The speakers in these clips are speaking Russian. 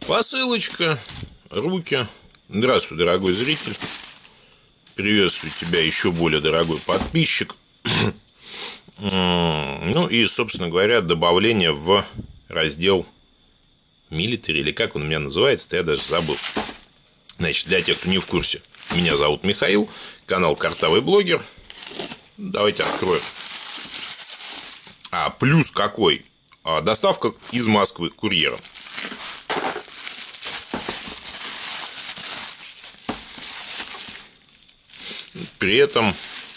Посылочка, руки. Здравствуй, дорогой зритель. Приветствую тебя, еще более дорогой подписчик. Ну и, собственно говоря, добавление в раздел Military, или как он у меня называется-то, я даже забыл. Значит, для тех, кто не в курсе, меня зовут Михаил, канал Картавый блогер. Давайте откроем. Плюс какой? Доставка из Москвы курьером. При этом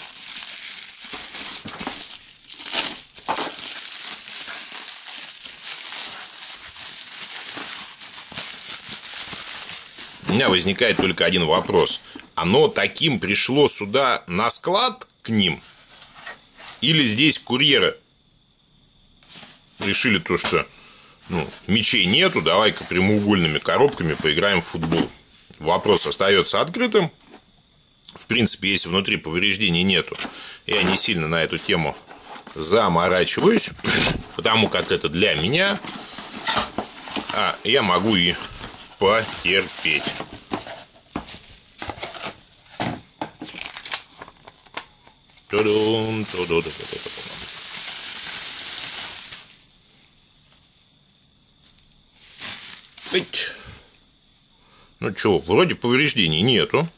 у меня возникает только один вопрос. Оно таким пришло сюда на склад к ним? Или здесь курьеры решили то, что мячей нету, давай-ка прямоугольными коробками поиграем в футбол? Вопрос остается открытым. В принципе, если внутри повреждений нету, я не сильно на эту тему заморачиваюсь, потому как это для меня, я могу и потерпеть. Ну что, вроде повреждений нету.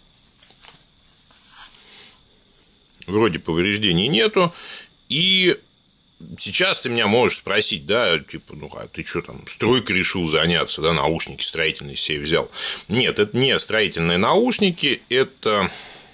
И сейчас ты меня можешь спросить, да, типа, ты что там, стройкой решил заняться, да, наушники строительные себе взял. Нет, это не строительные наушники, это,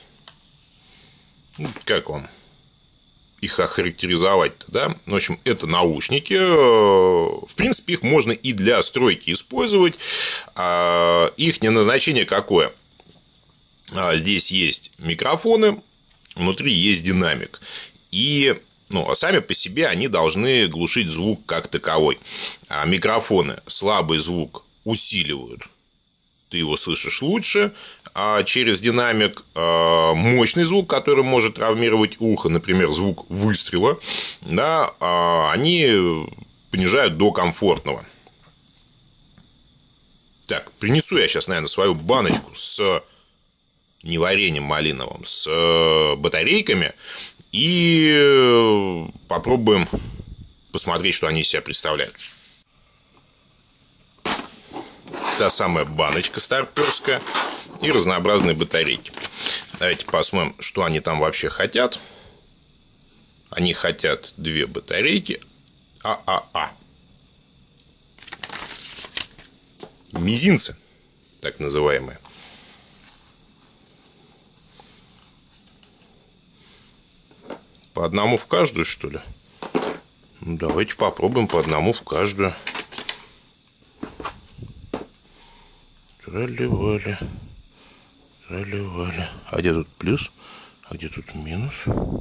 как вам их охарактеризовать-то, да? В общем, это наушники, в принципе, их можно и для стройки использовать. Их назначение какое? Здесь есть микрофоны, внутри есть динамик. И сами по себе они должны глушить звук как таковой. Микрофоны слабый звук усиливают. Ты его слышишь лучше. Через динамик мощный звук, который может травмировать ухо, например, звук выстрела, да, они понижают до комфортного. Так, принесу я сейчас, наверное, свою баночку с не вареньем малиновым, с батарейками, и попробуем посмотреть, что они из себя представляют. Та самая баночка старперская и разнообразные батарейки. Давайте посмотрим, что они там вообще хотят. Они хотят 2 батарейки ААА. Мизинцы, так называемые. По одному в каждую, что ли? Давайте попробуем по одному в каждую. Трали-вали. Трали-вали. А где тут плюс? А где тут минус?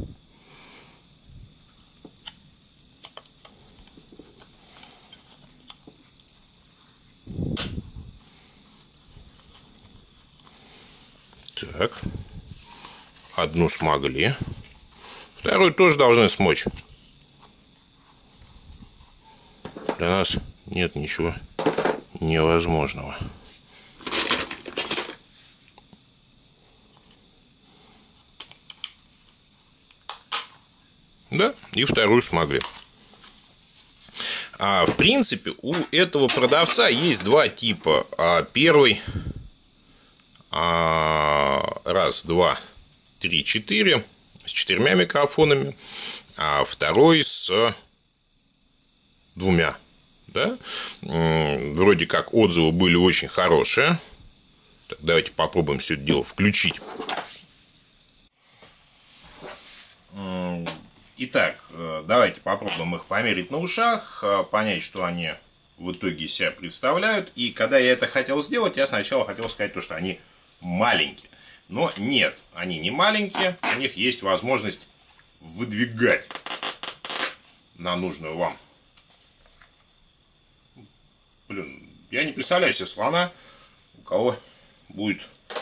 Так. Одну смогли. Вторую тоже должны смочь. Для нас нет ничего невозможного. Да, и вторую смогли. В принципе, у этого продавца есть 2 типа. Первый, 1, 2, 3, 4, с 4 микрофонами, а второй с 2. Да? Вроде как отзывы были очень хорошие. Так, давайте попробуем все это дело включить. Итак, давайте попробуем их померить на ушах, понять, что они в итоге из себя представляют. И когда я это хотел сделать, я сначала хотел сказать то, что они маленькие. Но нет, они не маленькие, у них есть возможность выдвигать на нужную вам. Блин, я не представляю себе слона, у кого будет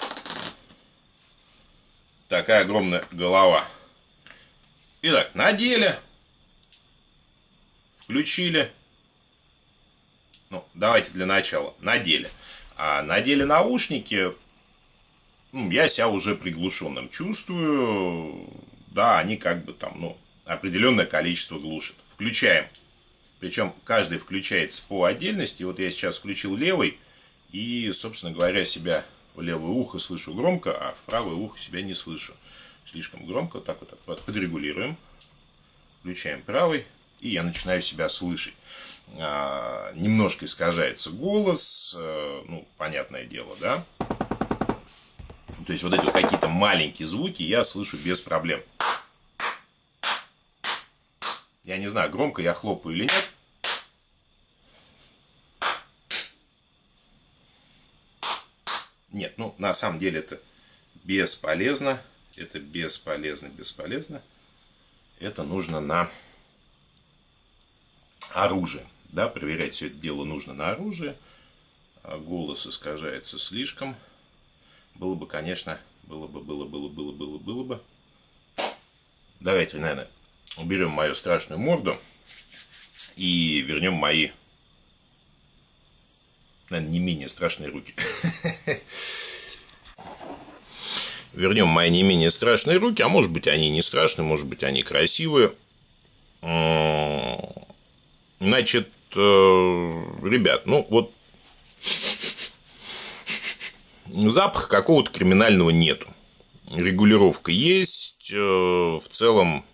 такая огромная голова. Итак, надели, включили, Ну, давайте для начала надели. А надели наушники, я себя уже приглушенным чувствую. Да, они как бы там, определенное количество глушат. Включаем. Причем каждый включается по отдельности. Вот я сейчас включил левый. И, собственно говоря, себя в левое ухо слышу громко, а в правое ухо себя не слышу. Слишком громко. Так вот подрегулируем. Включаем правый. И я начинаю себя слышать. Немножко искажается голос. Понятное дело, да? То есть вот эти вот какие-то маленькие звуки я слышу без проблем. Я не знаю, громко я хлопаю или нет. Нет, на самом деле это бесполезно. Это бесполезно. Это нужно на оружие. Да, проверять все это дело нужно на оружие. Голос искажается слишком. Было бы, конечно, было бы. Давайте, наверное, уберем мою страшную морду и вернем мои, наверное, не менее страшные руки. Вернем мои не менее страшные руки, а может быть они не страшные, может быть они красивые. Значит, ребят, запаха какого-то криминального нету. Регулировка есть. В целом,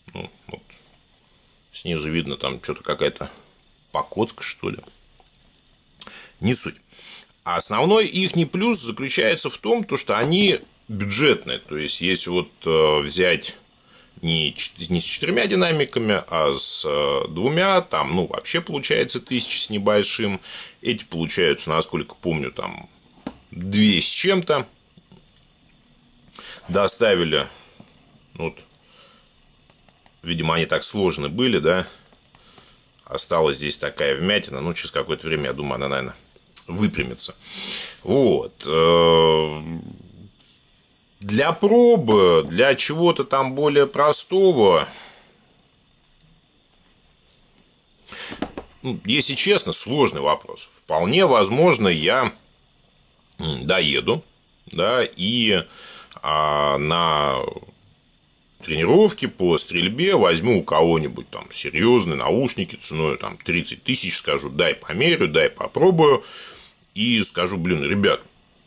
снизу видно там что-то какая-то покоцка, что ли. Не суть. А основной их плюс заключается в том, что они бюджетные. То есть, если взять не с 4 динамиками, а с 2, там, вообще получается 1000 с небольшим. Эти получаются, насколько помню, там 2 с чем-то. Доставили, видимо, они так сложны были, да. Осталась здесь такая вмятина. Через какое-то время, я думаю, она, наверное, выпрямится. Вот. Для пробы, для чего-то там более простого, если честно, сложный вопрос. Вполне возможно, я доеду, да, и на тренировке по стрельбе возьму у кого-нибудь там серьезные наушники ценой там 30 тысяч, скажу, дай померю, дай попробую, и скажу, ребят,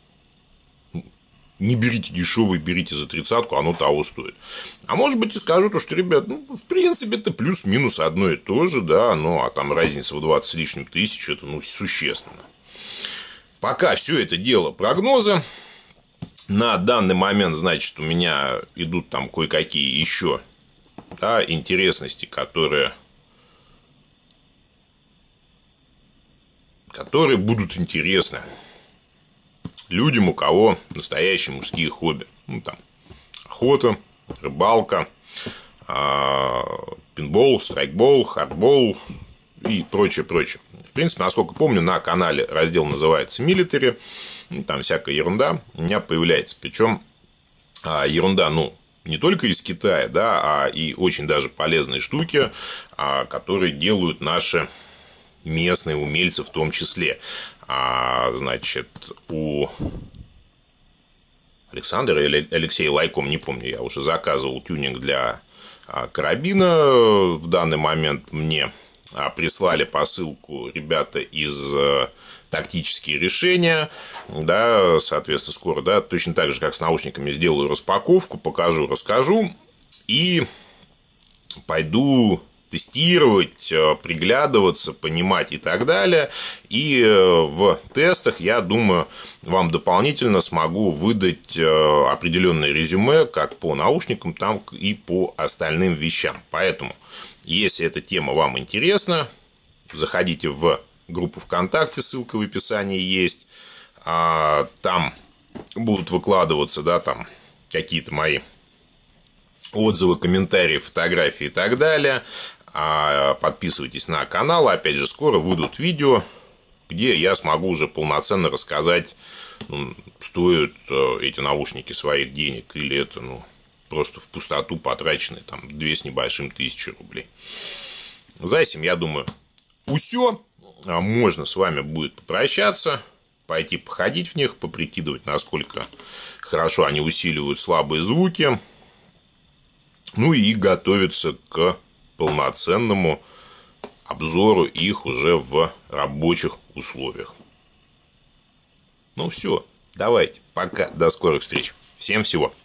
не берите дешевый, берите за 30-ку, оно того стоит. А может быть и скажу то, что, ребят, в принципе, это плюс-минус одно и то же, да, а там разница в 20 с лишним тысяч, это, существенно. Пока все это дело прогнозы. На данный момент, значит, у меня идут там кое-какие еще, да, интересности, которые будут интересны людям, у кого настоящие мужские хобби. Там охота, рыбалка, пинбол, страйкбол, хардбол и прочее. В принципе, насколько помню, на канале раздел называется «Милитари». Там всякая ерунда у меня появляется. Причем ерунда, не только из Китая, да, а и очень даже полезные штуки, которые делают наши местные умельцы в том числе. Значит, у Александра или Алексея Лайком, не помню, я уже заказывал тюнинг для карабина. В данный момент мне прислали посылку ребята из «Тактические решения», да, соответственно, скоро, да, точно так же, как с наушниками, сделаю распаковку, покажу, расскажу и пойду тестировать, приглядываться, понимать и так далее. И в тестах, я думаю, вам дополнительно смогу выдать определенное резюме как по наушникам, так и по остальным вещам. Поэтому, если эта тема вам интересна, заходите в группу ВКонтакте, ссылка в описании есть. Там будут выкладываться, да, там какие-то мои отзывы, комментарии, фотографии и так далее. Подписывайтесь на канал. Опять же, скоро выйдут видео, где я смогу уже полноценно рассказать, стоят эти наушники своих денег или это, просто в пустоту потраченные там 2 с небольшим тысячи рублей. За этим, я думаю, усё. можно с вами будет попрощаться, пойти походить в них, поприкидывать, насколько хорошо они усиливают слабые звуки. Ну и готовиться к полноценному обзору их уже в рабочих условиях. Ну все, давайте, пока, до скорых встреч. Всем всего.